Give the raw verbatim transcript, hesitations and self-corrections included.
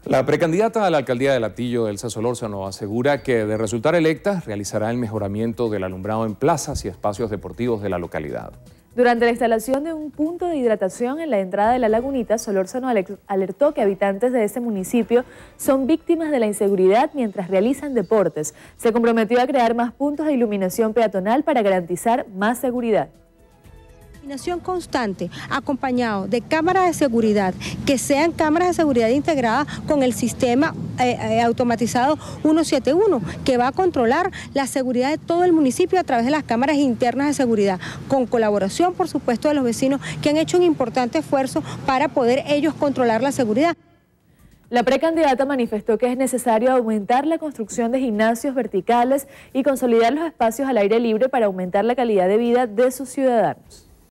La precandidata a la alcaldía de Latillo, Elsa Solórzano, asegura que de resultar electa realizará el mejoramiento del alumbrado en plazas y espacios deportivos de la localidad. Durante la instalación de un punto de hidratación en la entrada de La Lagunita, Solórzano alertó que habitantes de este municipio son víctimas de la inseguridad mientras realizan deportes. Se comprometió a crear más puntos de iluminación peatonal para garantizar más seguridad. Iluminación constante, acompañado de cámaras de seguridad, que sean cámaras de seguridad integradas con el sistema eh, eh, automatizado ciento setenta y uno, que va a controlar la seguridad de todo el municipio a través de las cámaras internas de seguridad, con colaboración, por supuesto, de los vecinos, que han hecho un importante esfuerzo para poder ellos controlar la seguridad. La precandidata manifestó que es necesario aumentar la construcción de gimnasios verticales y consolidar los espacios al aire libre para aumentar la calidad de vida de sus ciudadanos.